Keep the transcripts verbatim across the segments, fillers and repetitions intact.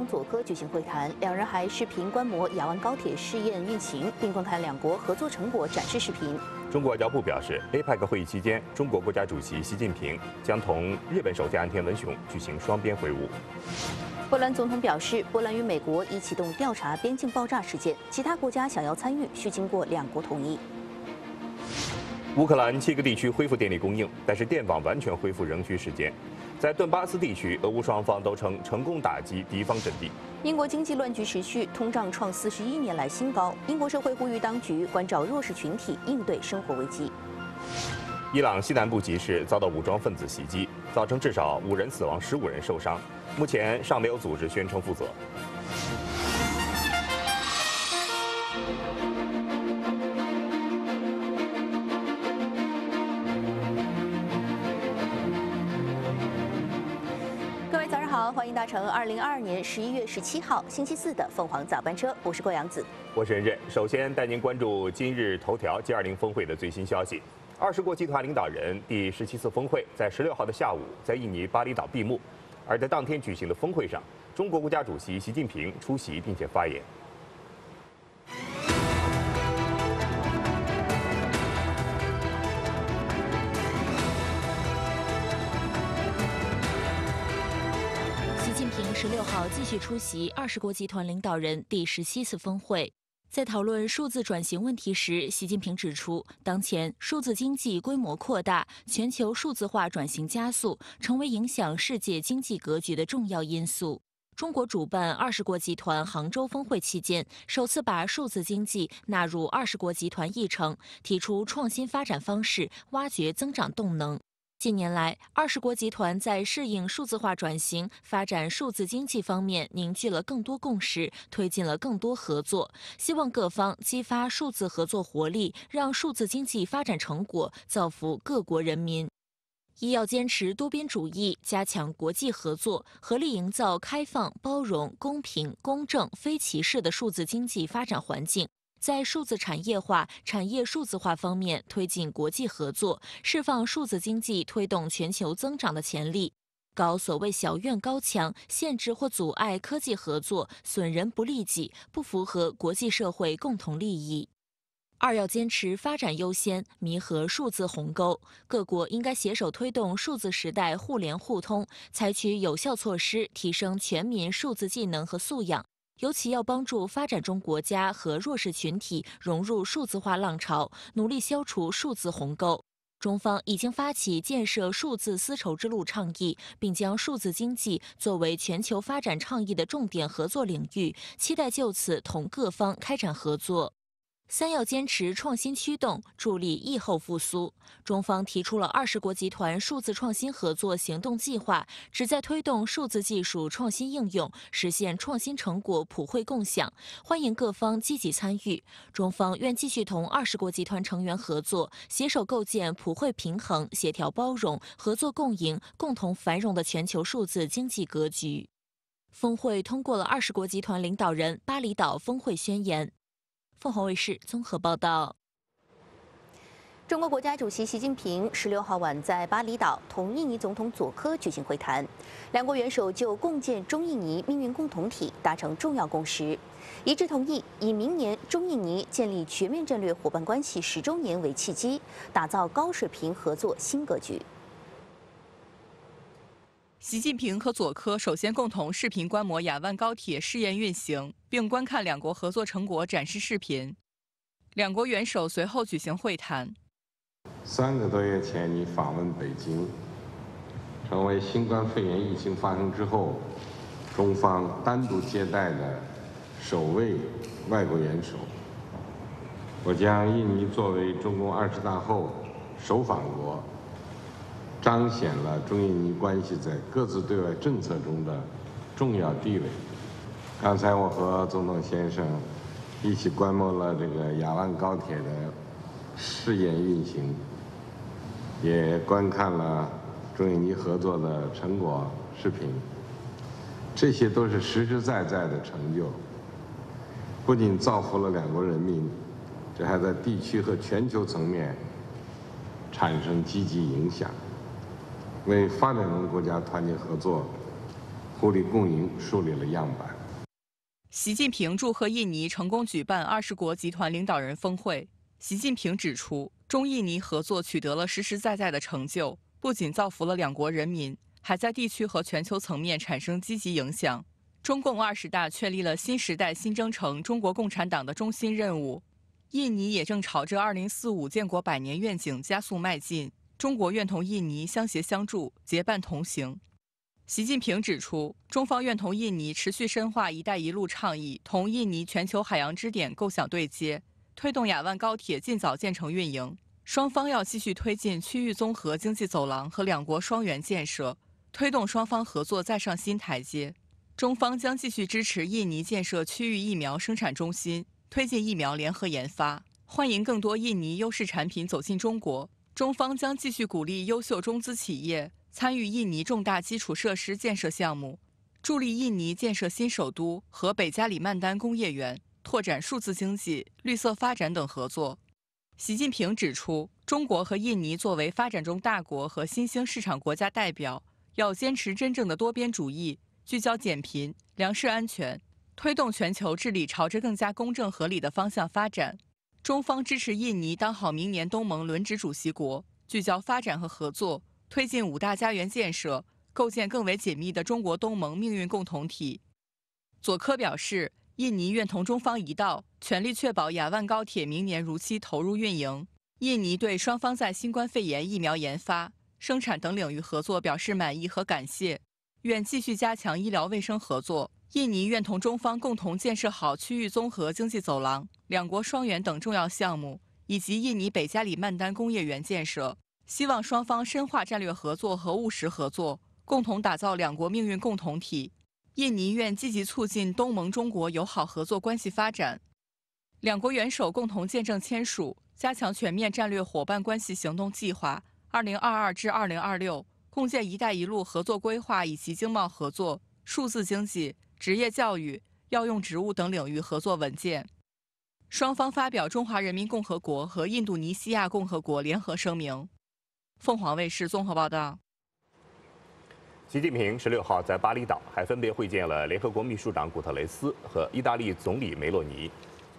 佐科举行会谈，两人还视频观摩雅万高铁试验运行，并观看两国合作成果展示视频。 中国外交部表示 ，A P E C 会议期间，中国国家主席习近平将同日本首相岸田文雄举行双边会晤。 波兰总统表示，波兰与美国已启动调查边境爆炸事件，其他国家想要参与需经过两国同意。 乌克兰七个地区恢复电力供应，但是电网完全恢复仍需时间。在顿巴斯地区，俄乌双方都称成功打击敌方阵地。 英国经济乱局持续，通胀创四十一年来新高。英国社会呼吁当局关照弱势群体，应对生活危机。 伊朗西南部集市遭到武装分子袭击，造成至少五人死亡、十五人受伤，目前尚没有组织宣称负责。 欢迎搭乘二零二二年十一月十七号星期四的凤凰早班车，我是郭阳子， 我是任任。首先带您关注今日头条 G 二零峰会的最新消息。二十国集团领导人第十七次峰会在十六号的下午在印尼巴厘岛闭幕，而在当天举行的峰会上，中国国家主席习近平出席并且发言。 十六号继续出席二十国集团领导人第十七次峰会，在讨论数字转型问题时，习近平指出，当前数字经济规模扩大，全球数字化转型加速，成为影响世界经济格局的重要因素。中国主办二十国集团杭州峰会期间，首次把数字经济纳入二十国集团议程，提出创新发展方式，挖掘增长动能。 近年来，二十国集团在适应数字化转型、发展数字经济方面凝聚了更多共识，推进了更多合作。希望各方激发数字合作活力，让数字经济发展成果造福各国人民。一要坚持多边主义，加强国际合作，合力营造开放、包容、公平、公正、非歧视的数字经济发展环境。 在数字产业化、产业数字化方面推进国际合作，释放数字经济推动全球增长的潜力。搞所谓小院高墙，限制或阻碍科技合作，损人不利己，不符合国际社会共同利益。二要坚持发展优先，弥合数字鸿沟。各国应该携手推动数字时代互联互通，采取有效措施，提升全民数字技能和素养。 尤其要帮助发展中国家和弱势群体融入数字化浪潮，努力消除数字鸿沟。中方已经发起建设数字丝绸之路倡议，并将数字经济作为全球发展倡议的重点合作领域，期待就此同各方开展合作。 三要坚持创新驱动，助力疫后复苏。中方提出了二十国集团数字创新合作行动计划，旨在推动数字技术创新应用，实现创新成果普惠共享。欢迎各方积极参与。中方愿继续同二十国集团成员合作，携手构建普惠平衡、协调包容、合作共赢、共同繁荣的全球数字经济格局。峰会通过了二十国集团领导人巴厘岛峰会宣言。 凤凰卫视综合报道。 中国国家主席习近平十六号晚在巴厘岛同印尼总统佐科举行会谈，两国元首就共建中印尼命运共同体达成重要共识，一致同意以明年中印尼建立全面战略伙伴关系十周年为契机，打造高水平合作新格局。 习近平和佐科首先共同视频观摩雅万高铁试验运行，并观看两国合作成果展示视频。两国元首随后举行会谈。 三个多月前，你访问北京，成为新冠肺炎疫情发生之后，中方单独接待的首位外国元首。我将印尼作为中共二十大后首访国。 彰显了中印尼关系在各自对外政策中的重要地位。刚才我和总统先生一起观摩了这个雅万高铁的试验运行，也观看了中印尼合作的成果视频。这些都是实实在在的成就，不仅造福了两国人民，这还在地区和全球层面产生积极影响。 为发展中国家团结合作、互利共赢树立了样板。 习近平祝贺印尼成功举办二十国集团领导人峰会。习近平指出，中印尼合作取得了实实在在的成就，不仅造福了两国人民，还在地区和全球层面产生积极影响。中共二十大确立了新时代新征程中国共产党的中心任务，印尼也正朝着二零四五建国百年愿景加速迈进。中国愿同印尼相携相助，结伴同行。习近平指出，中方愿同印尼持续深化“一带一路”倡议，同印尼全球海洋支点构想对接，推动雅万高铁尽早建成运营。双方要继续推进区域综合经济走廊和两国双园建设，推动双方合作再上新台阶。中方将继续支持印尼建设区域疫苗生产中心，推进疫苗联合研发，欢迎更多印尼优势产品走进中国。中方将继续鼓励优秀中资企业参与印尼重大基础设施建设项目，助力印尼建设新首都和北加里曼丹工业园，拓展数字经济、绿色发展等合作。习近平指出，中国和印尼作为发展中大国和新兴市场国家代表，要坚持真正的多边主义，聚焦减贫、粮食安全，推动全球治理朝着更加公正合理的方向发展。中方支持印尼当好明年东盟轮值主席国，聚焦发展和合作，推进五大家园建设，构建更为紧密的中国东盟命运共同体。佐科表示，印尼愿同中方一道，全力确保雅万高铁明年如期投入运营。印尼对双方在新冠肺炎疫苗研发、生产等领域合作表示满意和感谢，愿继续加强医疗卫生合作。印尼愿同中方共同建设好区域综合经济走廊、两国双园等重要项目，以及印尼北加里曼丹工业园建设。希望双方深化战略合作和务实合作，共同打造两国命运共同体。印尼愿积极促进东盟中国友好合作关系发展。两国元首共同见证签署《加强全面战略伙伴关系行动计划（二零二二至二零二六）》，共建“一带一路”合作规划以及经贸合作、数字经济、职业教育、药用植物等领域合作文件。双方发表中华人民共和国和印度尼西亚共和国联合声明。凤凰卫视综合报道。 习近平十六号在巴厘岛还分别会见了联合国秘书长古特雷斯和意大利总理梅洛尼。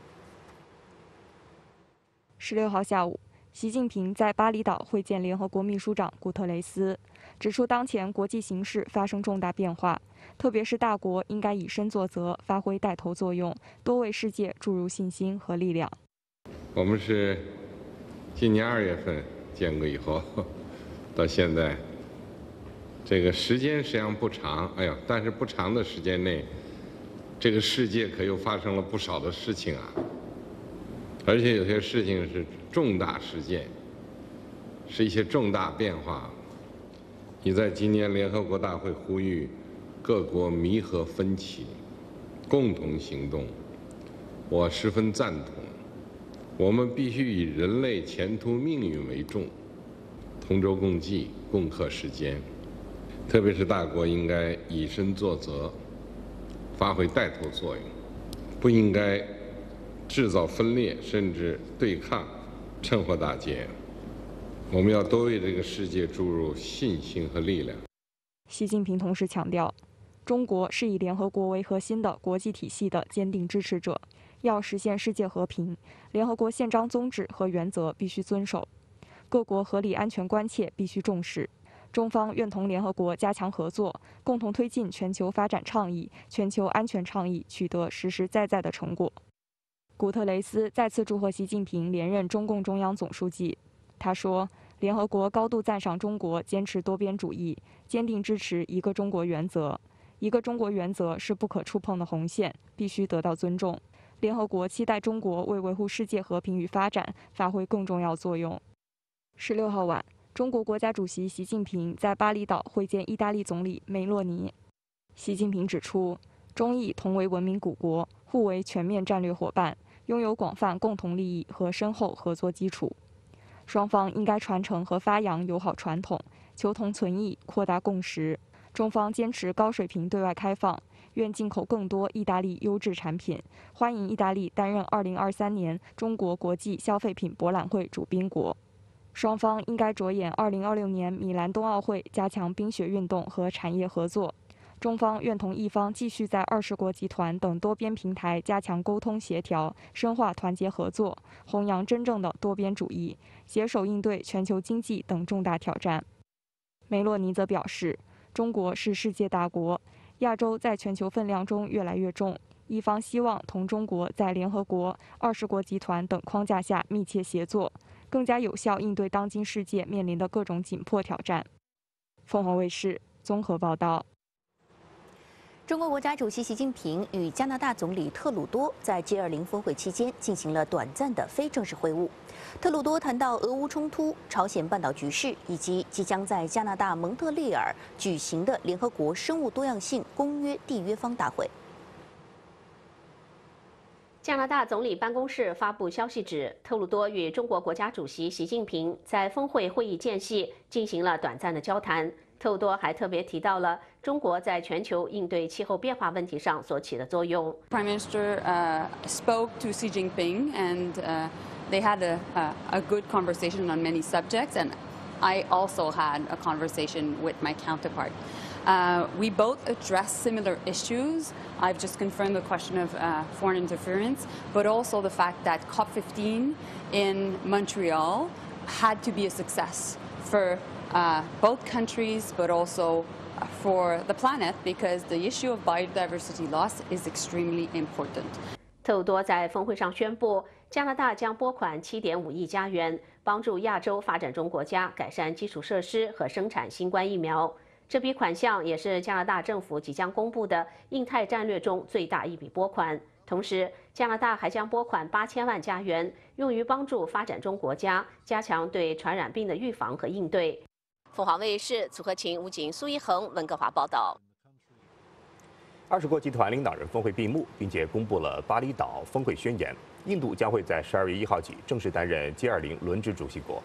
十六号下午，习近平在巴厘岛会见联合国秘书长古特雷斯，指出当前国际形势发生重大变化，特别是大国应该以身作则，发挥带头作用，多为世界注入信心和力量。 我们是今年二月份见过以后，到现在，这个时间实际上不长，哎呀，但是不长的时间内，这个世界可又发生了不少的事情啊，而且有些事情是重大事件，是一些重大变化。你在今年联合国大会呼吁各国弥合分歧，共同行动，我十分赞同。我们必须以人类前途命运为重，同舟共济，共克时艰。特别是大国应该以身作则，发挥带头作用，不应该制造分裂甚至对抗，趁火打劫。我们要多为这个世界注入信心和力量。 习近平同时强调，中国是以联合国为核心的国际体系的坚定支持者，要实现世界和平，联合国宪章宗旨和原则必须遵守，各国合理安全关切必须重视。中方愿同联合国加强合作，共同推进全球发展倡议、全球安全倡议取得实实在在的成果。古特雷斯再次祝贺习近平连任中共中央总书记。他说，联合国高度赞赏中国坚持多边主义，坚定支持一个中国原则。一个中国原则是不可触碰的红线，必须得到尊重。联合国期待中国为维护世界和平与发展发挥更重要作用。十六号晚，中国国家主席习近平在巴厘岛会见意大利总理梅洛尼。习近平指出，中意同为文明古国，互为全面战略伙伴，拥有广泛共同利益和深厚合作基础。双方应该传承和发扬友好传统，求同存异，扩大共识。中方坚持高水平对外开放，愿进口更多意大利优质产品，欢迎意大利担任二零二三年中国国际消费品博览会主宾国。双方应该着眼二零二六年米兰冬奥会，加强冰雪运动和产业合作， 中方愿同意方继续在二十国集团等多边平台加强沟通协调，深化团结合作，弘扬真正的多边主义，携手应对全球经济等重大挑战。梅洛尼则表示，中国是世界大国，亚洲在全球分量中越来越重，一方希望同中国在联合国、二十国集团等框架下密切协作，更加有效应对当今世界面临的各种紧迫挑战。凤凰卫视综合报道。 中国国家主席习近平与加拿大总理特鲁多在 G 二十 峰会期间进行了短暂的非正式会晤。特鲁多谈到俄乌冲突、朝鲜半岛局势，以及即将在加拿大蒙特利尔举行的联合国生物多样性公约缔约方大会。 加拿大总理办公室发布消息指，特鲁多与中国国家主席习近平在峰会会议间隙进行了短暂的交谈。特鲁多还特别提到了中国在全球应对气候变化问题上所起的作用。 Prime Minister uh, spoke to Xi Jinping, and uh, they had a, a, a good conversation on many subjects, and I also had a conversation with my counterpart. Uh, we both addressed similar issues. I've just confirmed the question of uh, foreign interference, but also the fact that COP fifteen in Montreal had to be a success for uh, both countries, but also for the planet, because the issue of biodiversity loss is extremely important. 特鲁多在峰会上宣布，加拿大将拨款 七点五亿加元，帮助亚洲发展中国家改善基础设施和生产新冠疫苗。这笔款项也是加拿大政府即将公布的印太战略中最大一笔拨款。同时，加拿大还将拨款八千万加元，用于帮助发展中国家加强对传染病的预防和应对。凤凰卫视组合琴、吴景、苏一恒、温哥华报道。 二十国集团领导人峰会闭幕，并且公布了巴厘岛峰会宣言。印度将会在十二月一号起正式担任 G 二十 轮值主席国。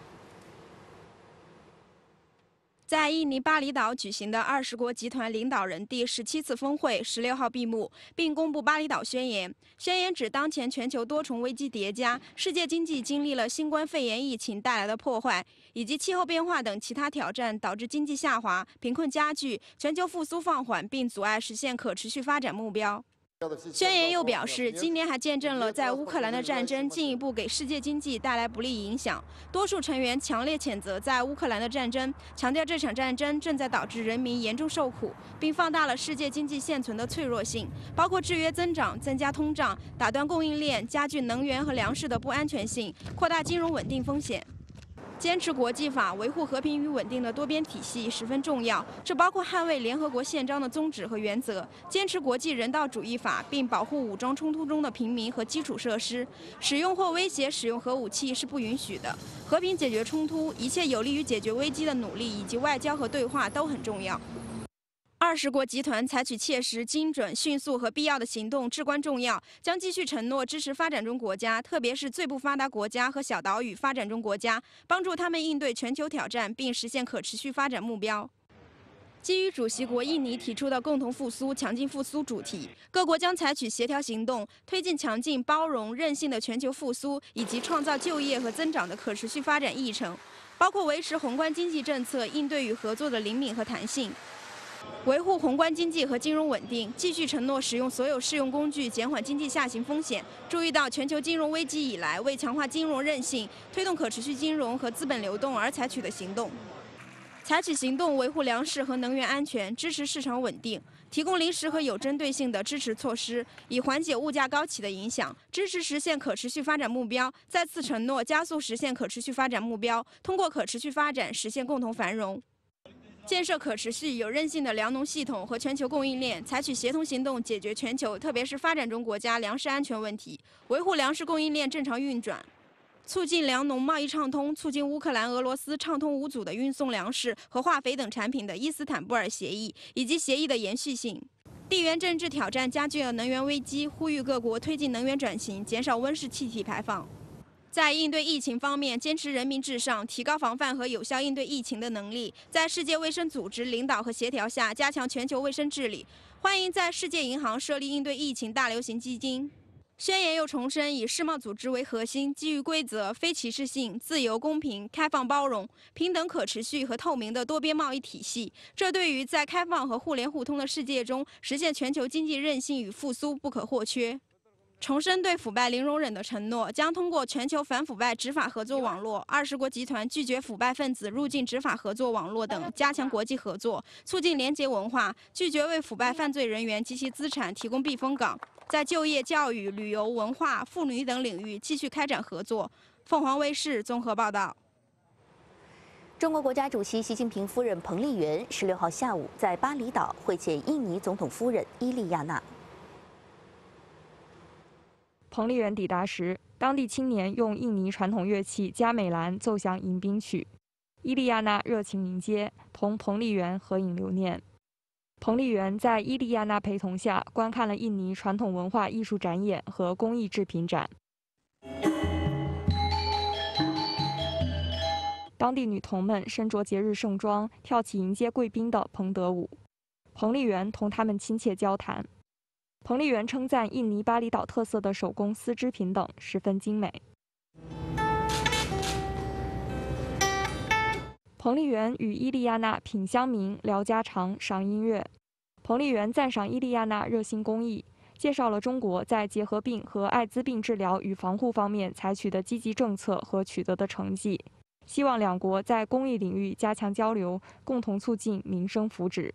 在印尼巴厘岛举行的二十国集团领导人第十七次峰会十六号闭幕，并公布巴厘岛宣言。宣言指，当前全球多重危机叠加，世界经济经历了新冠肺炎疫情带来的破坏，以及气候变化等其他挑战，导致经济下滑、贫困加剧、全球复苏放缓，并阻碍实现可持续发展目标。宣言又表示，今年还见证了在乌克兰的战争进一步给世界经济带来不利影响。多数成员强烈谴责在乌克兰的战争，强调这场战争正在导致人民严重受苦，并放大了世界经济现存的脆弱性，包括制约增长、增加通胀、打断供应链、加剧能源和粮食的不安全性、扩大金融稳定风险。坚持国际法、维护和平与稳定的多边体系十分重要，这包括捍卫联合国宪章的宗旨和原则，坚持国际人道主义法，并保护武装冲突中的平民和基础设施。使用或威胁使用核武器是不允许的。和平解决冲突，一切有利于解决危机的努力以及外交和对话都很重要。二十国集团采取切实、精准、迅速和必要的行动至关重要，将继续承诺支持发展中国家，特别是最不发达国家和小岛屿发展中国家，帮助他们应对全球挑战，并实现可持续发展目标。基于主席国印尼提出的共同复苏、强劲复苏主题，各国将采取协调行动，推进强劲、包容、韧性的全球复苏，以及创造就业和增长的可持续发展议程，包括维持宏观经济政策应对与合作的灵敏和弹性。维护宏观经济和金融稳定，继续承诺使用所有适用工具减缓经济下行风险。注意到全球金融危机以来，为强化金融韧性、推动可持续金融和资本流动而采取的行动。采取行动维护粮食和能源安全，支持市场稳定，提供临时和有针对性的支持措施，以缓解物价高企的影响，支持实现可持续发展目标。再次承诺加速实现可持续发展目标，通过可持续发展实现共同繁荣。建设可持续有韧性的粮农系统和全球供应链，采取协同行动解决全球，特别是发展中国家粮食安全问题，维护粮食供应链正常运转，促进粮农贸易畅通，促进乌克兰、俄罗斯畅通无阻的运送粮食和化肥等产品的伊斯坦布尔协议以及协议的延续性。地缘政治挑战加剧了能源危机，呼吁各国推进能源转型，减少温室气体排放。在应对疫情方面，坚持人民至上，提高防范和有效应对疫情的能力，在世界卫生组织领导和协调下加强全球卫生治理。欢迎在世界银行设立应对疫情大流行基金。 宣言又重申以世贸组织为核心，基于规则、非歧视性、自由、公平、开放、包容、平等、可持续和透明的多边贸易体系。这对于在开放和互联互通的世界中实现全球经济韧性与复苏不可或缺。重申对腐败零容忍的承诺，将通过全球反腐败执法合作网络、二十国集团拒绝腐败分子入境执法合作网络等加强国际合作，促进廉洁文化，拒绝为腐败犯罪人员及其资产提供避风港。在就业、教育、旅游、文化、妇女等领域继续开展合作。凤凰卫视综合报道。 中国国家主席习近平夫人彭丽媛十六号下午在巴厘岛会见印尼总统夫人伊利亚娜。 彭丽媛抵达时，当地青年用印尼传统乐器加美兰奏响迎宾曲，伊利亚娜热情迎接，同彭丽媛合影留念。彭丽媛在伊利亚娜陪同下观看了印尼传统文化艺术展演和工艺制品展。当地女童们身着节日盛装，跳起迎接贵宾的彭德舞。彭丽媛同他们亲切交谈。彭丽媛称赞印尼巴厘岛特色的手工丝织品等十分精美。彭丽媛与伊利亚娜品乡民、聊家常、赏音乐。彭丽媛赞赏伊利亚娜热心公益，介绍了中国在结核病和艾滋病治疗与防护方面采取的积极政策和取得的成绩，希望两国在公益领域加强交流，共同促进民生福祉。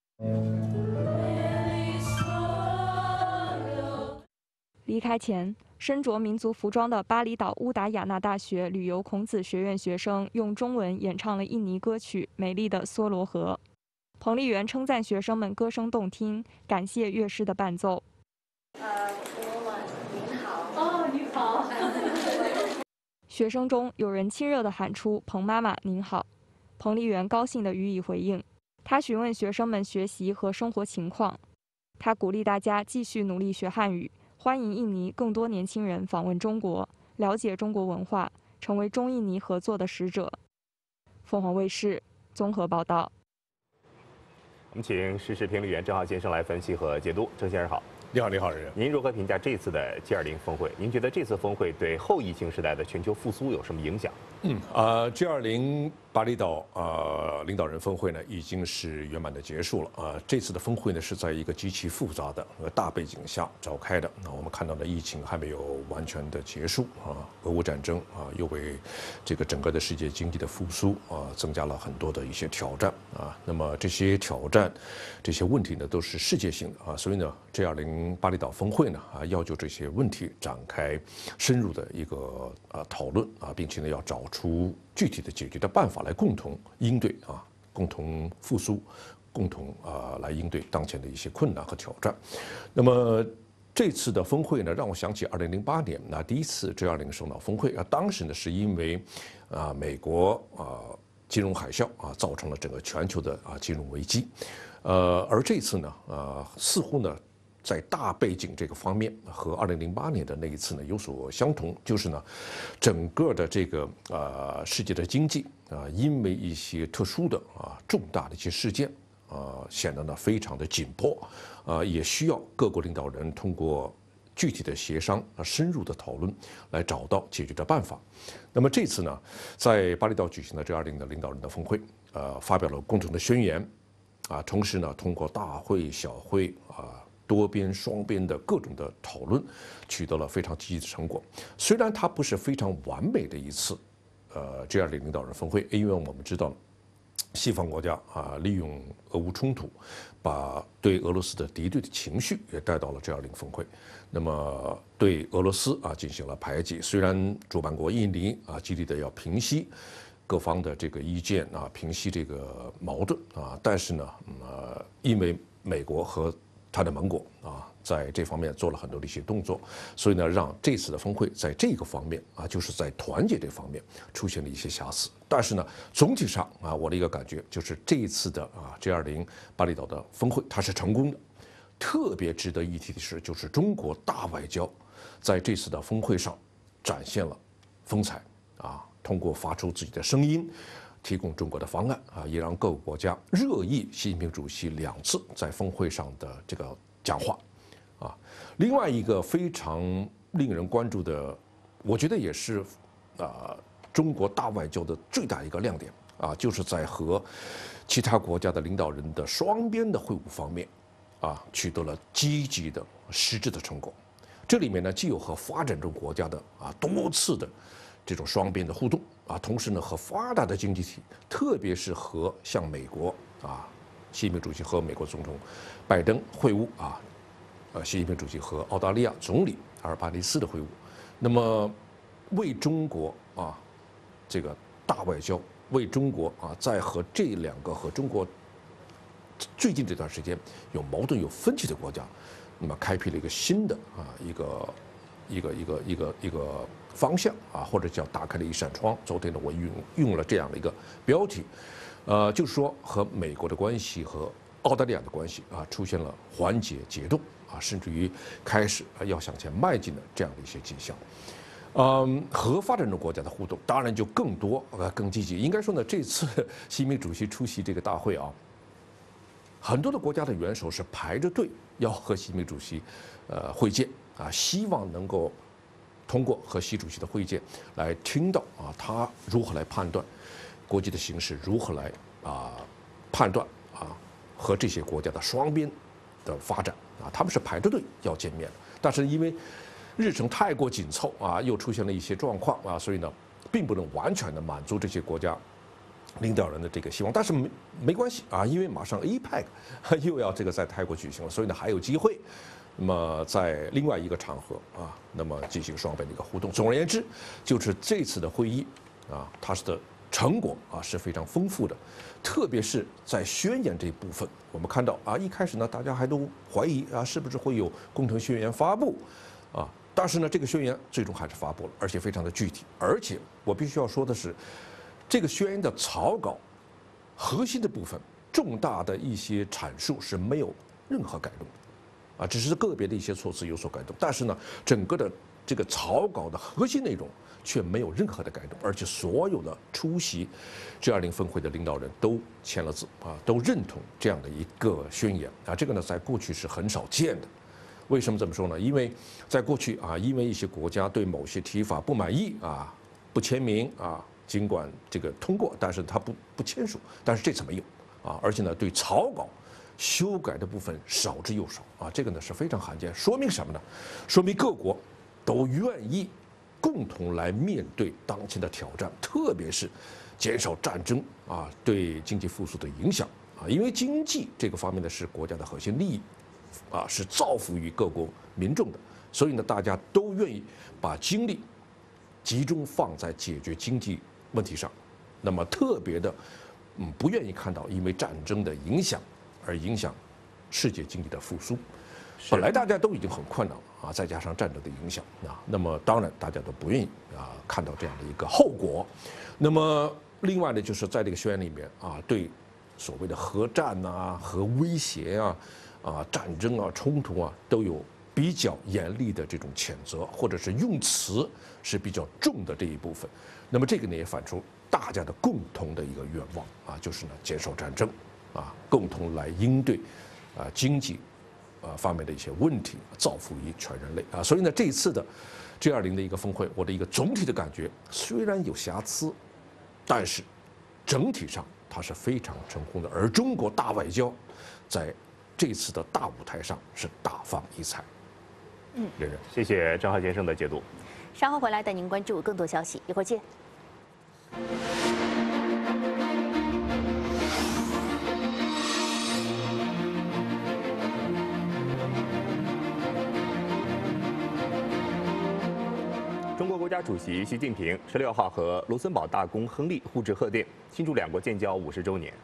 离开前，身着民族服装的巴厘岛乌达雅纳大学旅游孔子学院学生用中文演唱了印尼歌曲《美丽的梭罗河》。彭丽媛称赞学生们歌声动听，感谢乐师的伴奏。 呃，您好。哦，您好。 学生中有人亲热地喊出“彭妈妈您好”，彭丽媛高兴地予以回应。她询问学生们学习和生活情况，她鼓励大家继续努力学汉语。欢迎印尼更多年轻人访问中国，了解中国文化，成为中印尼合作的使者。凤凰卫视综合报道。 我们请时事评论员郑浩先生来分析和解读。郑先生好。 你好，你好，人。 您如何评价这次的 G 二零峰会？您觉得这次峰会对后疫情时代的全球复苏有什么影响？ 嗯，啊 ，G 二零巴厘岛啊领导人峰会呢已经是圆满的结束了啊。这次的峰会呢是在一个极其复杂的和大背景下召开的。那我们看到的疫情还没有完全的结束啊，俄乌战争啊又为这个整个的世界经济的复苏啊增加了很多的一些挑战啊。那么这些挑战、这些问题呢都是世界性的啊，所以呢 G 二零巴厘岛峰会呢啊要就这些问题展开深入的一个啊讨论啊，并且呢要找出具体的解决的办法来共同应对啊，共同复苏，共同啊来应对当前的一些困难和挑战。那么这次的峰会呢，让我想起二零零八年那第一次 G 二零首脑峰会啊，当时呢是因为啊美国啊金融海啸啊造成了整个全球的啊金融危机，呃，而这次呢啊似乎呢 在大背景这个方面和二零零八年的那一次呢有所相同，就是呢，整个的这个呃世界的经济啊，因为一些特殊的啊重大的一些事件啊，显得呢非常的紧迫啊，也需要各国领导人通过具体的协商啊、深入的讨论来找到解决的办法。那么这次呢，在巴厘岛举行的 G 二零的领导人的峰会，呃，发表了共同的宣言啊，同时呢，通过大会、小会啊 多边、双边的各种的讨论，取得了非常积极的成果。虽然它不是非常完美的一次，呃 G 二零领导人峰会，因为我们知道，西方国家啊利用俄乌冲突，把对俄罗斯的敌对的情绪也带到了 G 二零峰会，那么对俄罗斯啊进行了排挤。虽然主办国印尼啊极力的要平息 各方的这个意见啊，平息这个矛盾啊，但是呢，呃，因为美国和 他的盟国啊，在这方面做了很多的一些动作，所以呢，让这次的峰会在这个方面啊，就是在团结这方面出现了一些瑕疵。但是呢，总体上啊，我的一个感觉就是这一次的啊 G 二零巴厘岛的峰会它是成功的。特别值得一提的是，就是中国大外交在这次的峰会上展现了风采啊，通过发出自己的声音 提供中国的方案啊，也让各个国家热议习近平主席两次在峰会上的这个讲话， 啊。另外一个非常令人关注的，我觉得也是啊中国大外交的最大一个亮点啊，就是在和其他国家的领导人的双边的会晤方面啊，取得了积极的实质的成果。这里面呢，既有和发展中国家的啊多次的这种双边的互动啊，同时呢和发达的经济体，特别是和像美国啊，习近平主席和美国总统拜登会晤啊，呃，习近平主席和澳大利亚总理阿尔巴尼斯的会晤，那么为中国啊这个大外交，为中国啊在和这两个和中国最近这段时间有矛盾有分歧的国家，那么开辟了一个新的啊一个一个一个一个一个方向啊，或者叫打开了一扇窗。昨天呢，我用用了这样的一个标题，呃，就是说和美国的关系和澳大利亚的关系啊出现了缓解解冻啊，甚至于开始要向前迈进的这样的一些迹象。嗯，和发展中国家的互动当然就更多呃更积极。应该说呢，这次习近平主席出席这个大会啊，很多的国家的元首是排着队要和习近平主席呃会见啊，希望能够通过和习主席的会见来听到啊他如何来判断国际的形势，如何来啊判断啊和这些国家的双边的发展啊，他们是排着队要见面的，但是因为日程太过紧凑啊，又出现了一些状况啊，所以呢，并不能完全的满足这些国家领导人的这个希望。但是没没关系啊，因为马上 A P E C 又要这个在泰国举行了，所以呢还有机会。那么在另外一个场合啊，那么进行双边的一个互动。总而言之，就是这次的会议啊，它的成果啊是非常丰富的，特别是在宣言这一部分，我们看到啊，一开始呢大家还都怀疑啊，是不是会有共同宣言发布啊？但是呢，这个宣言最终还是发布了，而且非常的具体。而且我必须要说的是，这个宣言的草稿核心的部分、重大的一些阐述是没有任何改动的，啊，只是个别的一些措辞有所改动。但是呢，整个的这个草稿的核心内容却没有任何的改动，而且所有的出席 G 二十 峰会的领导人都签了字啊，都认同这样的一个宣言啊。这个呢，在过去是很少见的。为什么这么说呢？因为在过去啊，因为一些国家对某些提法不满意啊，不签名啊，尽管这个通过，但是他不不签署。但是这次没有啊，而且呢，对草稿修改的部分少之又少啊，这个呢是非常罕见。说明什么呢？说明各国都愿意共同来面对当前的挑战，特别是减少战争啊对经济复苏的影响啊，因为经济这个方面呢是国家的核心利益。啊，是造福于各国民众的，所以呢，大家都愿意把精力集中放在解决经济问题上，那么特别的，嗯，不愿意看到因为战争的影响而影响世界经济的复苏。本来大家都已经很困难了啊，再加上战争的影响啊，那么当然大家都不愿意啊看到这样的一个后果。那么另外呢，就是在这个宣言里面啊，对所谓的核战啊、核威胁啊。啊，战争啊，冲突啊，都有比较严厉的这种谴责，或者是用词是比较重的这一部分。那么这个呢，也反出大家的共同的一个愿望啊，就是呢，减少战争，啊，共同来应对啊经济啊方面的一些问题，造福于全人类啊。所以呢，这一次的 G 二十 的一个峰会，我的一个总体的感觉虽然有瑕疵，但是整体上它是非常成功的。而中国大外交在这次的大舞台上是大放异彩。 嗯， 任任，谢谢张浩先生的解读。 稍后回来带您关注更多消息，一会儿见。 中国国家主席习近平十六号和卢森堡大公亨利互致贺电，庆祝两国建交五十周年。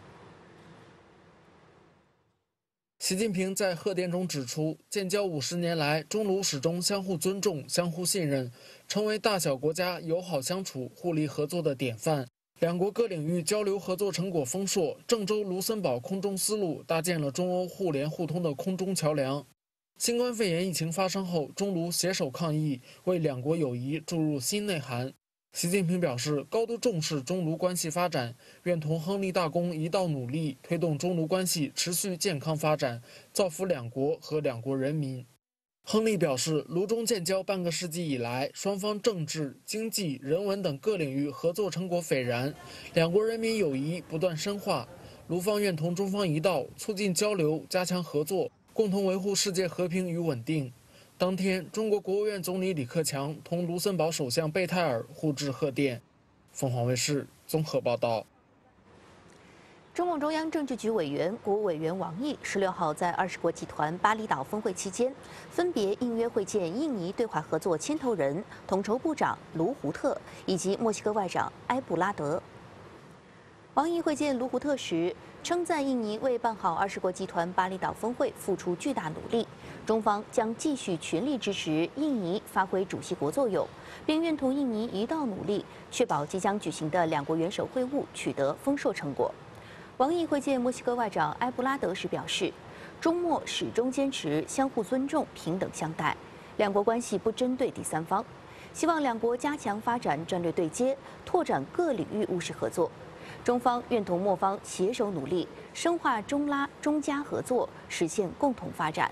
习近平在贺电中指出，建交五十年来，中卢始终相互尊重、相互信任，成为大小国家友好相处、互利合作的典范。两国各领域交流合作成果丰硕，郑州卢森堡空中丝路搭建了中欧互联互通的空中桥梁。新冠肺炎疫情发生后，中卢携手抗疫，为两国友谊注入新内涵。习近平表示，高度重视中卢关系发展，愿同亨利大公一道努力，推动中卢关系持续健康发展，造福两国和两国人民。 亨利表示，卢中建交半个世纪以来，双方政治、经济、人文等各领域合作成果斐然，两国人民友谊不断深化。卢方愿同中方一道，促进交流，加强合作，共同维护世界和平与稳定。当天，中国国务院总理李克强同卢森堡首相贝泰尔互致贺电。凤凰卫视综合报道。 中共中央政治局委员、国务委员王毅十六号在二十国集团巴厘岛峰会期间，分别应约会见印尼对华合作牵头人、统筹部长卢胡特以及墨西哥外长埃布拉德。王毅会见卢胡特时，称赞印尼为办好二十国集团巴厘岛峰会付出巨大努力，中方将继续全力支持印尼发挥主席国作用，并愿同印尼一道努力，确保即将举行的两国元首会晤取得丰硕成果。王毅会见墨西哥外长埃布拉德时表示，中墨始终坚持相互尊重、平等相待，两国关系不针对第三方，希望两国加强发展战略对接，拓展各领域务实合作。中方愿同墨方携手努力，深化中拉中加合作，实现共同发展。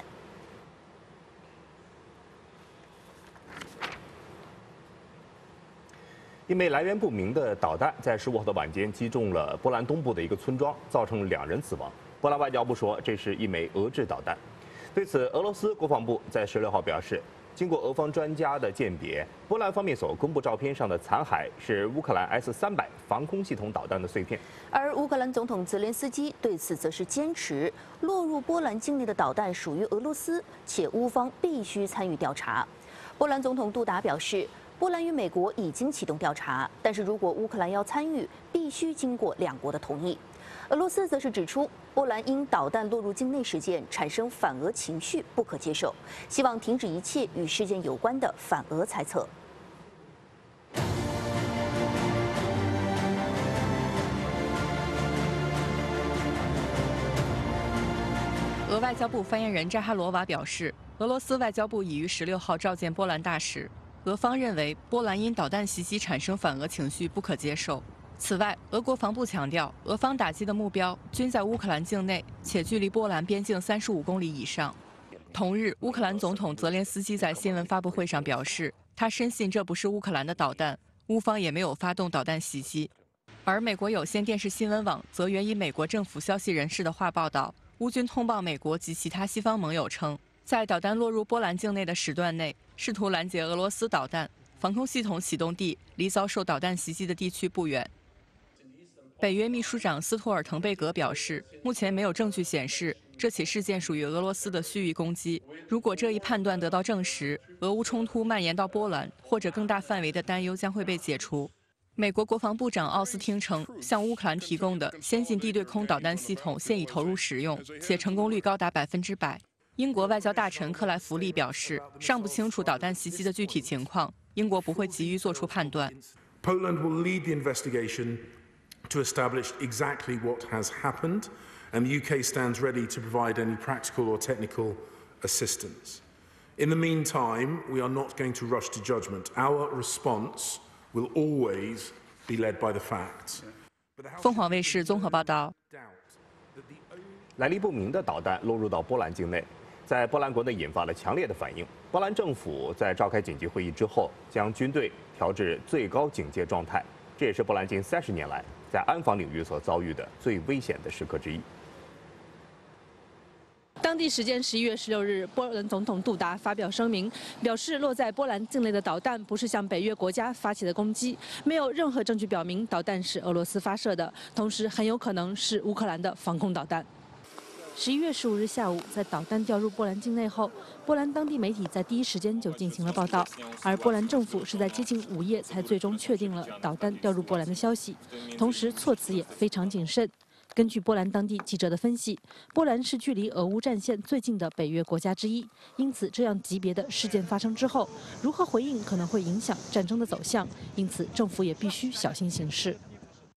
一枚来源不明的导弹在十五号的晚间击中了波兰东部的一个村庄，造成两人死亡。波兰外交部说，这是一枚俄制导弹。对此，俄罗斯国防部在十六号表示，经过俄方专家的鉴别，波兰方面所公布照片上的残骸是乌克兰 S 三百防空系统导弹的碎片。 而乌克兰总统泽连斯基对此则是坚持，落入波兰境内的导弹属于俄罗斯，且乌方必须参与调查。波兰总统杜达表示，波兰与美国已经启动调查，但是如果乌克兰要参与，必须经过两国的同意。俄罗斯则是指出，波兰因导弹落入境内事件产生反俄情绪，不可接受，希望停止一切与事件有关的反俄猜测。 俄外交部发言人扎哈罗娃表示，俄罗斯外交部已于十六号召见波兰大使。俄方认为波兰因导弹袭击产生反俄情绪不可接受。此外，俄国防部强调，俄方打击的目标均在乌克兰境内，且距离波兰边境三十五公里以上。同日，乌克兰总统泽连斯基在新闻发布会上表示，他深信这不是乌克兰的导弹，乌方也没有发动导弹袭击。而美国有线电视新闻网则援引美国政府消息人士的话报道，乌军通报美国及其他西方盟友称，在导弹落入波兰境内的时段内，试图拦截俄罗斯导弹，防空系统启动地离遭受导弹袭击的地区不远。北约秘书长斯托尔滕贝格表示，目前没有证据显示这起事件属于俄罗斯的蓄意攻击。如果这一判断得到证实，俄乌冲突蔓延到波兰或者更大范围的担忧将会被解除。美国国防部长奥斯汀称，向乌克兰提供的先进地对空导弹系统现已投入使用，且成功率高达百分之百。英国外交大臣克莱弗利表示，尚不清楚导弹袭击的具体情况，英国不会急于做出判断。 Poland will lead the investigation to establish exactly what has happened, and the U K stands ready to provide any practical or technical assistance. In the meantime, we are not going to rush to judgment. Our response will always be led by the facts. 凤凰卫视综合报道。 来历不明的导弹落入到波兰境内，在波兰国内引发了强烈的反应。波兰政府在召开紧急会议之后，将军队调至最高警戒状态，这也是波兰近三十年来在安防领域所遭遇的最危险的时刻之一。 当地时间十一月十六日，波兰总统杜达发表声明，表示落在波兰境内的导弹不是向北约国家发起的攻击，没有任何证据表明导弹是俄罗斯发射的，同时很有可能是乌克兰的防空导弹。十一月十五日下午，在导弹掉入波兰境内后，波兰当地媒体在第一时间就进行了报道，而波兰政府是在接近午夜才最终确定了导弹掉入波兰的消息，同时措辞也非常谨慎。根据波兰当地记者的分析，波兰是距离俄乌战线最近的北约国家之一，因此这样级别的事件发生之后，如何回应可能会影响战争的走向，因此政府也必须小心行事。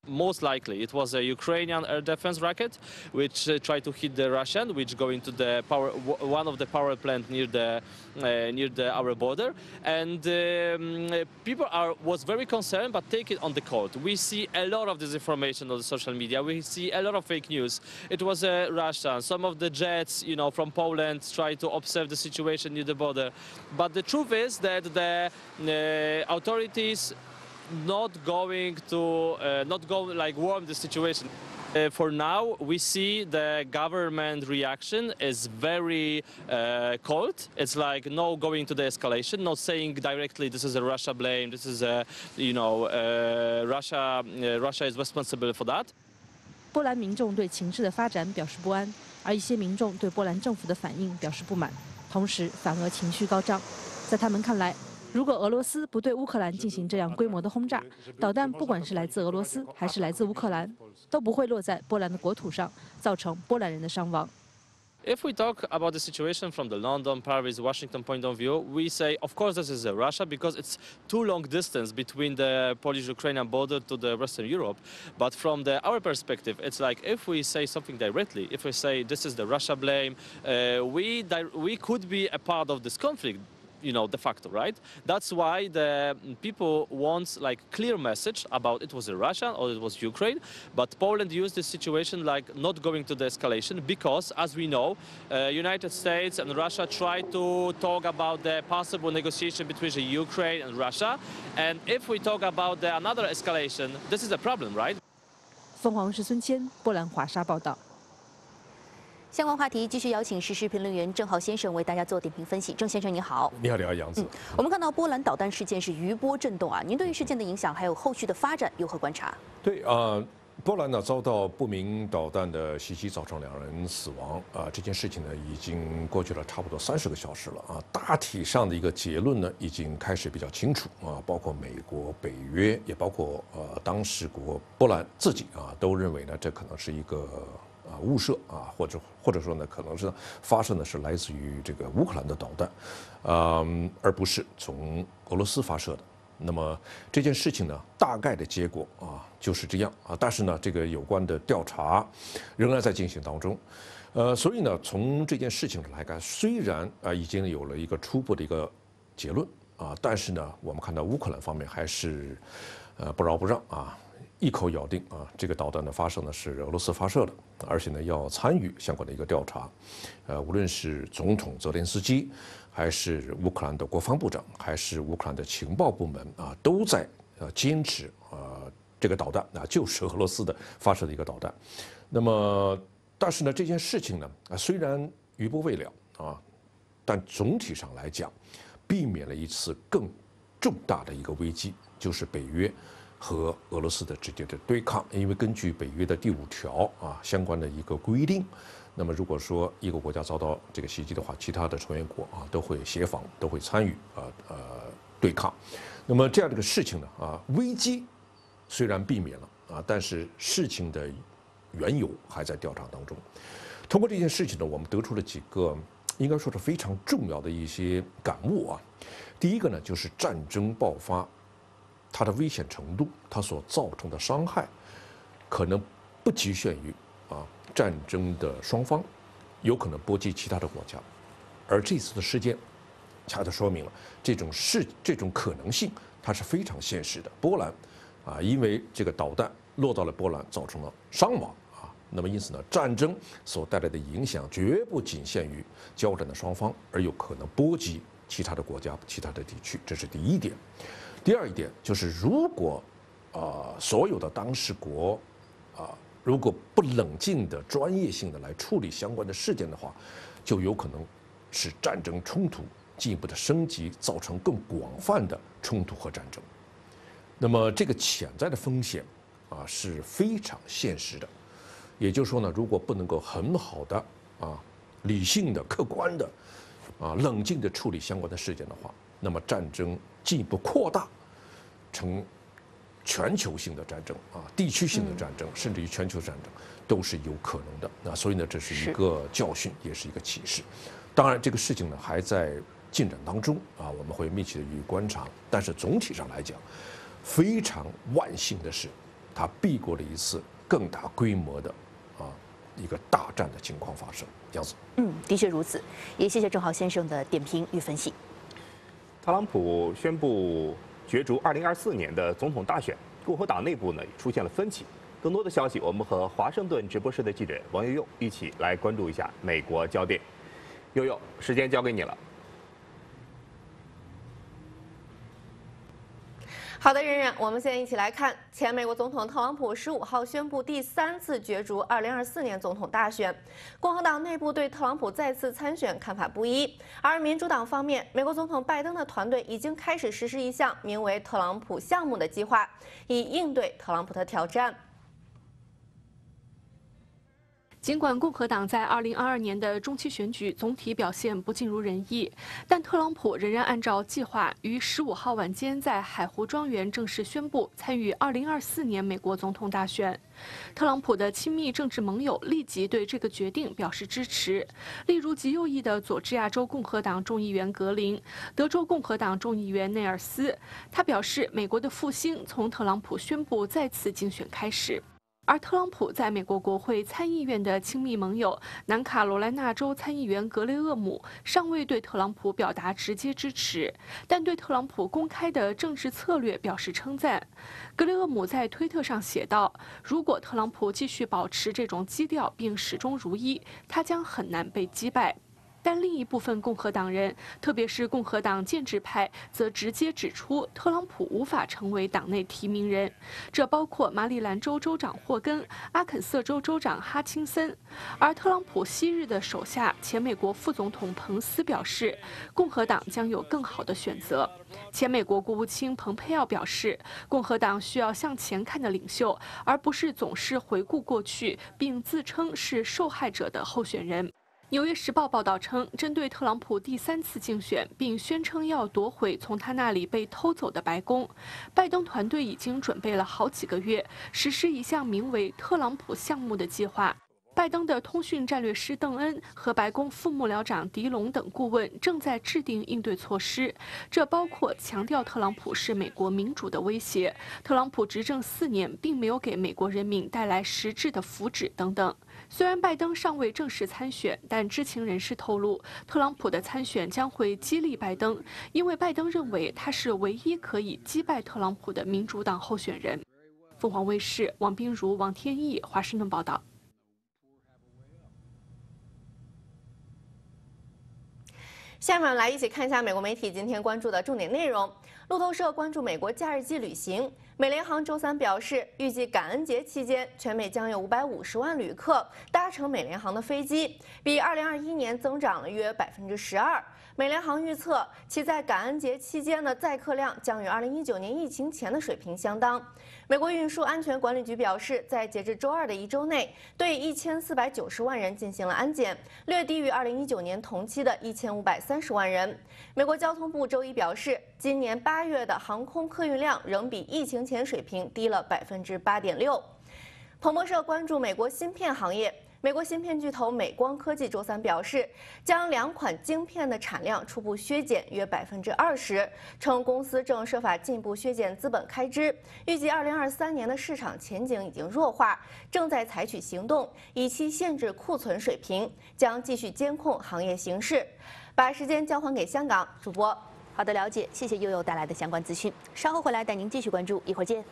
Most likely, it was a Ukrainian air defense rocket, which uh, tried to hit the Russian, which go into the power, one of the power plant near the uh, near the our border, and um, people are was very concerned, but take it on the cold. We see a lot of disinformation on the social media. We see a lot of fake news. It was a uh, Russian. Some of the jets, you know, from Poland try to observe the situation near the border, but the truth is that the uh, authorities not going to uh, not go like warm the situation. Uh, for now, we see the government reaction is very uh, cold. It's like no going to the escalation, not saying directly this is a Russia blame. This is a, you know, uh, Russia. Uh, Russia is responsible for that. 波兰民众对情势的发展表示不安，而一些民众对波兰政府的反应表示不满，同时反而情绪高涨。在他们看来， 如果俄罗斯不对乌克兰进行这样规模的轰炸，导弹不管是来自俄罗斯还是来自乌克兰，都不会落在波兰的国土上，造成波兰人的伤亡。 If we talk about the situation from the London, Paris, Washington point of view, we say, of course, this is Russia because it's too long distance between the Polish-Ukrainian border to the Western Europe. But from the, our perspective, it's like if we say something directly, if we say this is the Russia blame, uh, we we could be a part of this conflict. You know, de facto, right? That's why the people want like clear message about it was a Russia or it was Ukraine, but Poland used this situation like not going to the escalation because, as we know, uh, United States and Russia tried to talk about the possible negotiation between the Ukraine and Russia, and if we talk about the another escalation, this is a problem, right? 凤凰卫视孙谦，波兰华沙报道。 相关话题继续邀请时事评论员郑浩先生为大家做点评分析。郑先生你好， 你好，你好，杨子、嗯。 我们看到波兰导弹事件是余波震动啊，您对于事件的影响还有后续的发展有何观察？ 对啊、呃，波兰呢遭到不明导弹的袭击，造成两人死亡啊、呃，这件事情呢已经过去了差不多三十个小时了啊。大体上的一个结论呢已经开始比较清楚啊，包括美国、北约，也包括呃当时国波兰自己啊，都认为呢这可能是一个。 啊，误射啊，或者或者说呢，可能是发射的是来自于这个乌克兰的导弹，嗯，而不是从俄罗斯发射的。那么这件事情呢，大概的结果啊就是这样啊，但是呢，这个有关的调查仍然在进行当中，呃，所以呢，从这件事情来看，虽然啊已经有了一个初步的一个结论啊，但是呢，我们看到乌克兰方面还是呃不饶不让啊。 一口咬定啊，这个导弹的发射呢是俄罗斯发射的，而且呢要参与相关的一个调查，呃，无论是总统泽连斯基，还是乌克兰的国防部长，还是乌克兰的情报部门啊，都在呃坚持啊这个导弹啊就是俄罗斯的发射的一个导弹。那么，但是呢这件事情呢啊虽然余波未了啊，但总体上来讲，避免了一次更重大的一个危机，就是北约。 和俄罗斯的直接的对抗，因为根据北约的第五条啊相关的一个规定，那么如果说一个国家遭到这个袭击的话，其他的成员国啊都会协防，都会参与啊呃对抗。那么这样的一个事情呢啊危机虽然避免了啊，但是事情的缘由还在调查当中。通过这件事情呢，我们得出了几个应该说是非常重要的一些感悟啊。第一个呢，就是战争爆发。 它的危险程度，它所造成的伤害，可能不局限于啊战争的双方，有可能波及其他的国家。而这次的事件，恰恰说明了这种事这种可能性，它是非常现实的。波兰啊，因为这个导弹落到了波兰，造成了伤亡啊。那么因此呢，战争所带来的影响绝不仅限于交战的双方，而有可能波及其他的国家、其他的地区。这是第一点。 第二一点就是，如果啊、呃、所有的当事国啊、呃、如果不冷静的、专业性的来处理相关的事件的话，就有可能使战争冲突进一步的升级，造成更广泛的冲突和战争。那么这个潜在的风险啊是非常现实的。也就是说呢，如果不能够很好的啊理性的、客观的啊冷静的处理相关的事件的话，那么战争进一步扩大。 成全球性的战争啊，地区性的战争，甚至于全球战争，都是有可能的。那所以呢，这是一个教训，也是一个启示。当然，这个事情呢还在进展当中啊，我们会密切的予以观察。但是总体上来讲，非常万幸的是， 他避过了一次更大规模的啊一个大战的情况发生。杨子， 嗯，的确如此。也谢谢郑浩先生的点评与分析。 特朗普宣布角逐二零二四年的总统大选，共和党内部呢也出现了分歧。更多的消息，我们和华盛顿直播室的记者王悠悠一起来关注一下美国焦点。悠悠，时间交给你了。 好的，冉冉，我们现在一起来看，前美国总统特朗普十五号宣布第三次角逐二零二四年总统大选。共和党内部对特朗普再次参选看法不一，而民主党方面，美国总统拜登的团队已经开始实施一项名为“特朗普项目”的计划，以应对特朗普的挑战。 尽管共和党在二零二二年的中期选举总体表现不尽如人意，但特朗普仍然按照计划于十五号晚间在海湖庄园正式宣布参与二零二四年美国总统大选。特朗普的亲密政治盟友立即对这个决定表示支持，例如极右翼的佐治亚州共和党众议员格林、德州共和党众议员内尔斯。他表示，美国的复兴从特朗普宣布再次竞选开始。而特朗普在美国国会参议院的亲密盟友南卡罗来纳州参议员格雷厄姆尚未对特朗普表达直接支持，但对特朗普公开的政治策略表示称赞。格雷厄姆在推特上写道：“如果特朗普继续保持这种基调并始终如一，他将很难被击败。”但另一部分共和党人，特别是共和党建制派，则直接指出特朗普无法成为党内提名人，这包括马里兰州州长霍根、阿肯色州州长哈钦森。而特朗普昔日的手下前美国副总统彭斯表示，共和党将有更好的选择。前美国国务卿蓬佩奥表示，共和党需要向前看的领袖，而不是总是回顾过去并自称是受害者的候选人。《纽约时报》报道称，针对特朗普第三次竞选，并宣称要夺回从他那里被偷走的白宫，拜登团队已经准备了好几个月，实施一项名为“特朗普项目”的计划。拜登的通讯战略师邓恩和白宫副幕僚长迪龙等顾问正在制定应对措施，这包括强调特朗普是美国民主的威胁，特朗普执政四年并没有给美国人民带来实质的福祉等等。虽然拜登尚未正式参选，但知情人士透露，特朗普的参选将会激励拜登，因为拜登认为他是唯一可以击败特朗普的民主党候选人。凤凰卫视王彬如、王天意华盛顿报道。 下面来一起看一下美国媒体今天关注的重点内容。路透社关注美国假日季旅行，美联航周三表示，预计感恩节期间，全美将有五百五十万旅客搭乘美联航的飞机，比二零二一年增长了约百分之十二。美联航预测，其在感恩节期间的载客量将与二零一九年疫情前的水平相当。美国运输安全管理局表示，在截至周二的一周内，对一千四百九十万人进行了安检，略低于二零一九年同期的一千五百三十万人。美国交通部周一表示，今年八月的航空客运量仍比疫情前水平低了百分之八点六。彭博社关注美国芯片行业。美国芯片巨头美光科技周三表示，将两款晶片的产量初步削减约百分之二十，称公司正设法进一步削减资本开支，预计二零二三年的市场前景已经弱化，正在采取行动以期限制库存水平，将继续监控行业形势。把时间交还给香港主播。 好的，了解，谢谢悠悠带来的相关资讯。稍后回来带您继续关注，一会儿见。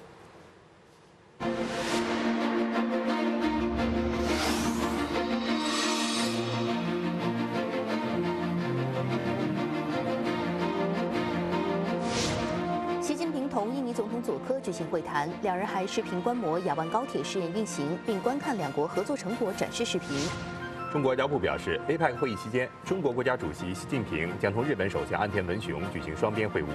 同印尼总统佐科举行会谈，两人还视频观摩雅万高铁试验运行，并观看两国合作成果展示视频。 中国外交部表示 ，A P E C 会议期间，中国国家主席习近平将同日本首相岸田文雄举行双边会晤。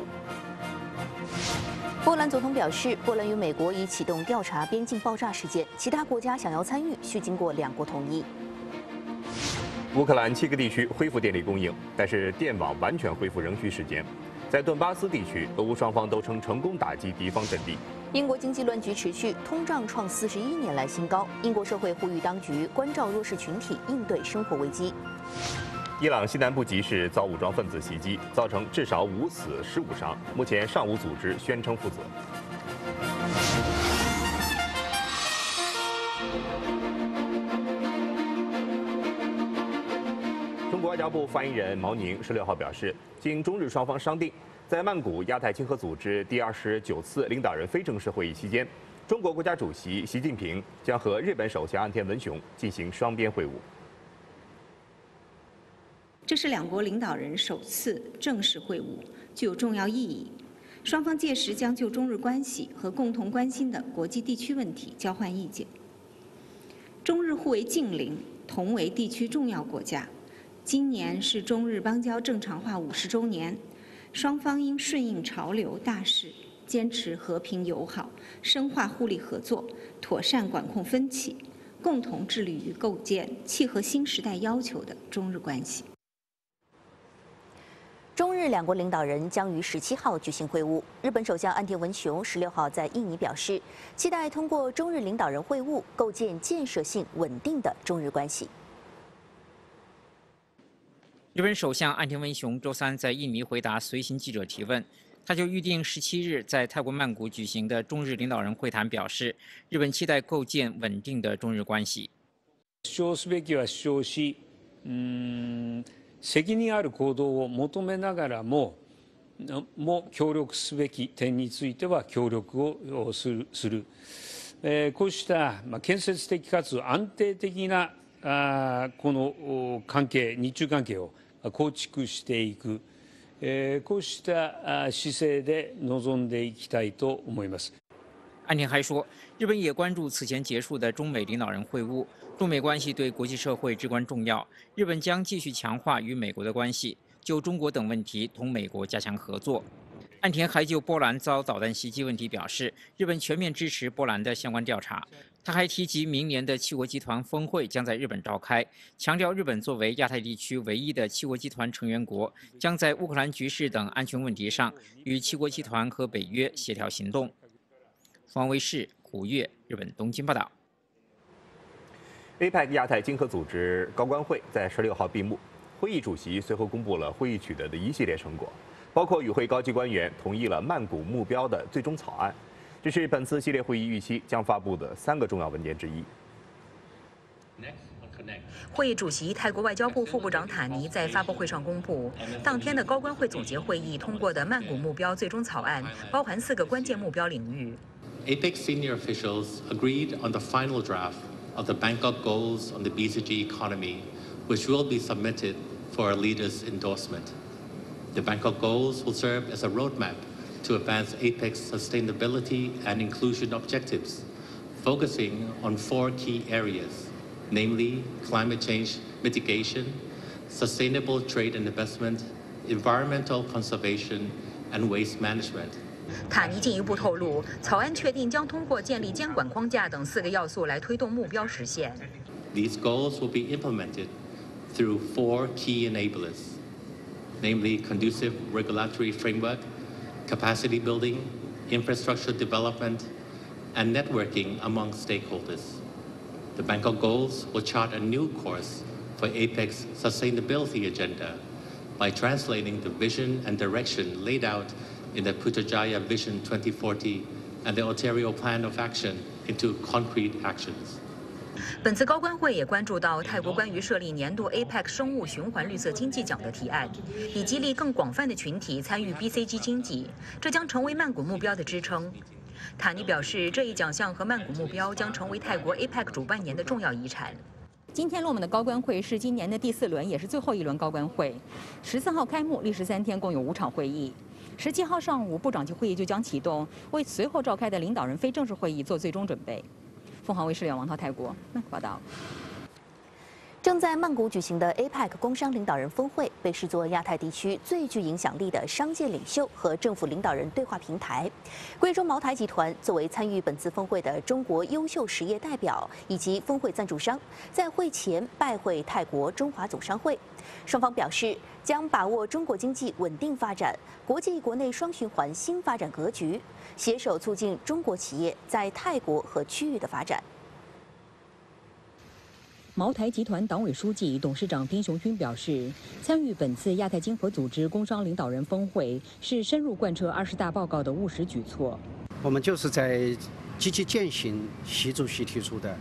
波兰总统表示，波兰与美国已启动调查边境爆炸事件，其他国家想要参与，需经过两国同意。 乌克兰七个地区恢复电力供应，但是电网完全恢复仍需时间。在顿巴斯地区，俄乌双方都称成功打击敌方阵地。 英国经济乱局持续，通胀创四十一年来新高。英国社会呼吁当局关照弱势群体，应对生活危机。 伊朗西南部集市遭武装分子袭击，造成至少五死十五伤，目前尚无组织宣称负责。 中国外交部发言人毛宁十六号表示，经中日双方商定，在曼谷亚太经合组织第二十九次领导人非正式会议期间，中国国家主席习近平将和日本首相岸田文雄进行双边会晤。 这是两国领导人首次正式会晤，具有重要意义。双方届时将就中日关系和共同关心的国际地区问题交换意见。中日互为近邻，同为地区重要国家。今年是中日邦交正常化五十周年，双方应顺应潮流大势，坚持和平友好，深化互利合作，妥善管控分歧，共同致力于构建契合新时代要求的中日关系。 中日两国领导人将于十七号举行会晤。日本首相岸田文雄十六号在印尼表示，期待通过中日领导人会晤，构建建设性、稳定的中日关系。 日本首相岸田文雄周三在印尼回答随行记者提问，他就预定十七日在泰国曼谷举行的中日领导人会谈表示，日本期待構建稳定的中日关系。 主張すべきは主張し、うーん責任ある行動を求めながらも、も協力すべき点については協力をする。するえー、こうしたまあ建設的かつ安定的なあこの関係、日中関係を構築していく、えー、こうした姿勢で臨んでいきたいと思います。 岸田还说，日本也关注此前结束的中美领导人会晤，中美关系对国际社会至关重要，日本将继续强化与美国的关系，就中国等问题同美国加强合作。岸田还就波兰遭导弹袭击问题表示，日本全面支持波兰的相关调查。他还提及，明年的七国集团峰会将在日本召开，强调日本作为亚太地区唯一的七国集团成员国，将在乌克兰局势等安全问题上与七国集团和北约协调行动。凤凰卫视古月，日本东京报道。 A P E C 亚太经合组织高官会在十六号闭幕，会议主席随后公布了会议取得的一系列成果，包括与会高级官员同意了曼谷目标的最终草案。这是本次系列会议预期将发布的三个重要文件之一。 会议主席泰国外交部副部长塔尼在发布会上公布，当天的高官会总结会议通过的曼谷目标最终草案，包含四个关键目标领域。 A P E C senior officials agreed on the final draft of the Bangkok goals on the B C G economy, which will be submitted for a leader's endorsement. The Bangkok goals will serve as a roadmap to advance A P E C's sustainability and inclusion objectives, focusing on four key areas, namely climate change mitigation, sustainable trade and investment, environmental conservation, and waste management. 塔尼进一步透露，草案确定将通过建立监管框架等四个要素来推动目标实现。 These goals will be implemented through four key enablers, namely conducive regulatory framework, capacity building, infrastructure development, and networking among stakeholders. The Bangkok goals will chart a new course for A P E C's sustainability agenda by translating the vision and direction laid out in the Putrajaya Vision twenty forty and the Ontario Plan of Action into concrete actions. 本次高官会也关注到泰国关于设立年度 A P E C 生物循环绿色经济奖的提案，以激励更广泛的群体参与 B C G 经济，这将成为曼谷目标的支撑。塔尼表示，这一奖项和曼谷目标将成为泰国 A P E C 主办年的重要遗产。今天落幕的高官会是今年的第四轮，也是最后一轮高官会。十四号开幕，历时三天，共有五场会议。十七号上午，部长级会议就将启动，为随后召开的领导人非正式会议做最终准备。凤凰卫视王涛泰国报道。 正在曼谷举行的 A P E C 工商领导人峰会被视作亚太地区最具影响力的商界领袖和政府领导人对话平台。贵州茅台集团作为参与本次峰会的中国优秀实业代表以及峰会赞助商，在会前拜会泰国中华总商会。双方表示将把握中国经济稳定发展、国际国内双循环新发展格局，携手促进中国企业在泰国和区域的发展。 茅台集团党委书记、董事长丁雄军表示，参与本次亚太经合组织工商领导人峰会是深入贯彻二十大报告的务实举措。 我们就是在积极践行习主席提出的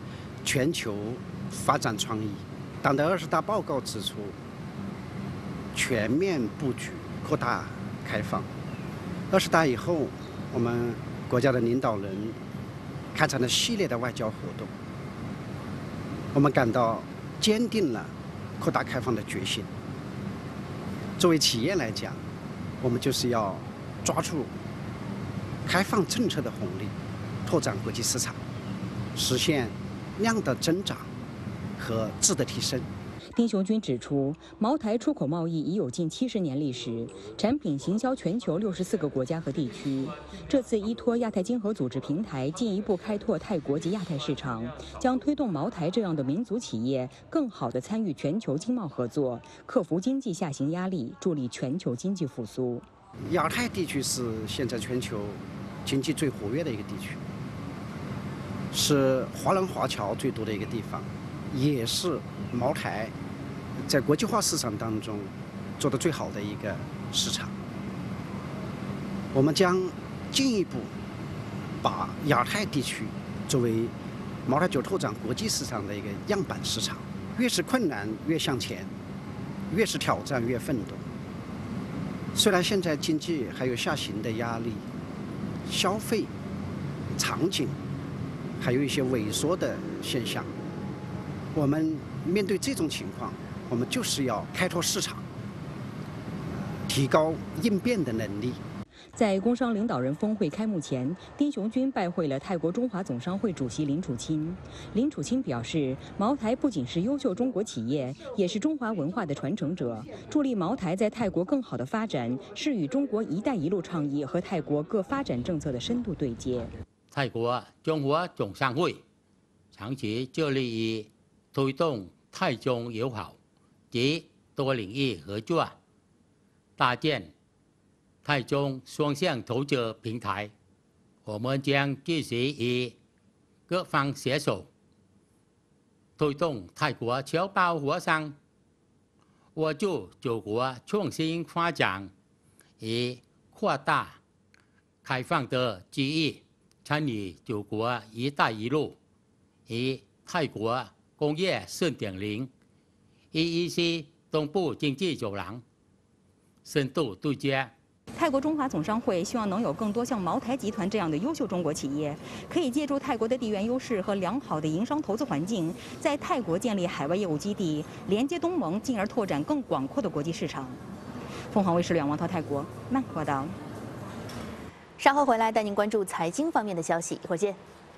全球发展创意。党的二十大报告指出，全面布局扩大开放。二十大以后，我们国家的领导人开展了系列的外交活动，我们感到坚定了扩大开放的决心。作为企业来讲，我们就是要抓住开放政策的红利，拓展国际市场，实现量的增长和质的提升。 丁雄军指出，茅台出口贸易已有近七十年历史，产品行销全球六十四个国家和地区。这次依托亚太经合组织平台，进一步开拓泰国及亚太市场，将推动茅台这样的民族企业更好地参与全球经贸合作，克服经济下行压力，助力全球经济复苏。 亚太地区是现在全球经济最活跃的一个地区，是华人华侨最多的一个地方，也是茅台在国际化市场当中做得最好的一个市场。我们将进一步把亚太地区作为茅台酒拓展国际市场的一个样板市场。越是困难越向前，越是挑战越奋斗。虽然现在经济还有下行的压力，消费场景还有一些萎缩的现象，我们面对这种情况，我们就是要开拓市场，提高应变的能力。 在工商领导人峰会开幕前，丁雄军拜会了泰国中华总商会主席林楚钦。林楚钦表示，茅台不仅是优秀中国企业，也是中华文化的传承者，助力茅台在泰国更好的发展，是与中国“一带一路”倡议和泰国各发展政策的深度对接。 泰国中华总商会长期致力于推动泰中友好及多领域合作，搭建泰中双向投资平台。我们将继续与各方携手，推动泰国侨胞伙商握住祖国创新发展与扩大开放的机遇，参与祖国“一带一路”与泰国工业 四点零、E E C 东部经济走廊深度对接。 泰国中华总商会希望能有更多像茅台集团这样的优秀中国企业，可以借助泰国的地缘优势和良好的营商投资环境，在泰国建立海外业务基地，连接东盟，进而拓展更广阔的国际市场。凤凰卫视两王涛泰国慢报道。 稍后回来带您关注财经方面的消息，一会儿见。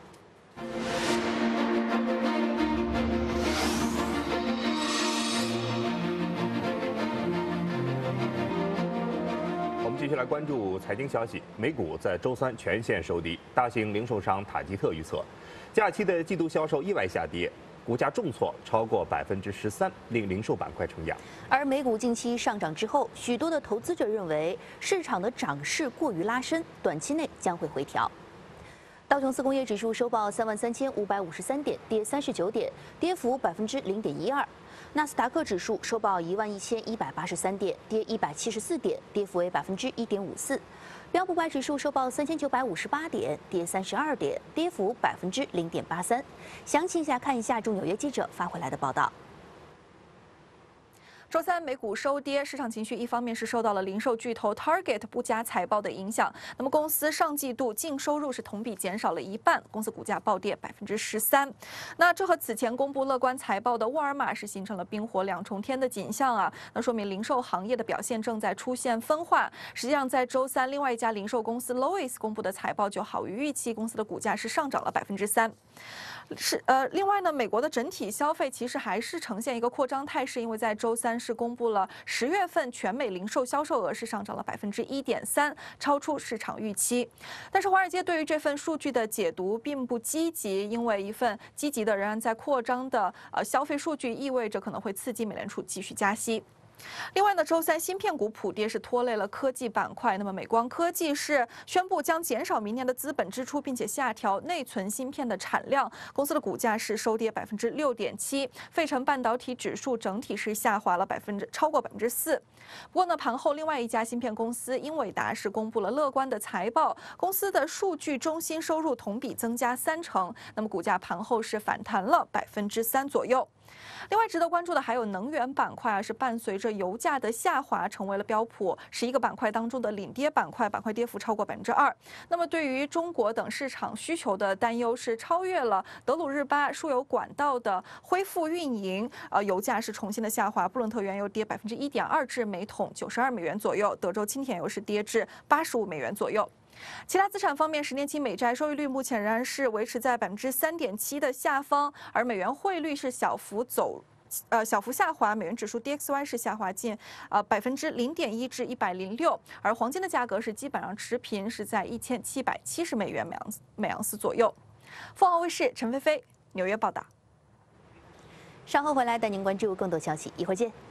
继续来关注财经消息，美股在周三全线收低，大型零售商塔吉特预测，假期的季度销售意外下跌，股价重挫超过百分之十三，令零售板块承压。 而美股近期上涨之后，许多的投资者认为市场的涨势过于拉升，短期内将会回调。道琼斯工业指数收报三万三千五百五十三点，跌三十九点，跌幅百分之零点一二。纳斯达克指数收报一万一千一百八十三点，跌一百七十四点，跌幅为百分之一点五四。标普百指数收报三千九百五十八点，跌三十二点，跌幅百分之零点八三。详情下看一下驻纽约记者发回来的报道。 周三美股收跌，市场情绪一方面是受到了零售巨头 Target 不佳财报的影响，那么公司上季度净收入是同比减少了一半，公司股价暴跌百分之十三。那这和此前公布乐观财报的沃尔玛是形成了冰火两重天的景象啊，那说明零售行业的表现正在出现分化。实际上，在周三，另外一家零售公司 Lowe's 公布的财报就好于预期，公司的股价是上涨了百分之三。是呃，另外呢，美国的整体消费其实还是呈现一个扩张态势，因为在周三是公布了十月份全美零售销售额是上涨了百分之一点三，超出市场预期。但是华尔街对于这份数据的解读并不积极，因为一份积极的仍然在扩张的呃消费数据意味着可能会刺激美联储继续加息。 另外呢，周三芯片股普跌是拖累了科技板块。那么美光科技是宣布将减少明年的资本支出，并且下调内存芯片的产量。公司的股价是收跌百分之六点七。费城半导体指数整体是下滑了百分之超过百分之四。不过呢，盘后另外一家芯片公司英伟达是公布了乐观的财报，公司的数据中心收入同比增加三成。那么股价盘后是反弹了百分之三左右。另外值得关注的还有能源板块啊，是伴随着油价的下滑，成为了标普十一个板块当中的领跌板块，板块跌幅超过百分之二。那么对于中国等市场需求的担忧是超越了德鲁日巴输油管道的恢复运营，呃，油价是重新的下滑，布伦特原油跌百分之一点二至每桶九十二美元左右，德州轻甜油是跌至八十五美元左右。其他资产方面，十年期美债收益率目前仍然是维持在百分之三点七的下方，而美元汇率是小幅走。呃，小幅下滑，美元指数 D X Y 是下滑近呃百分之零点一至一百零六，而黄金的价格是基本上持平，是在一千七百七十美元每盎司每盎司左右。凤凰卫视陈菲菲纽约报道。 稍后回来带您关注更多消息，一会儿见。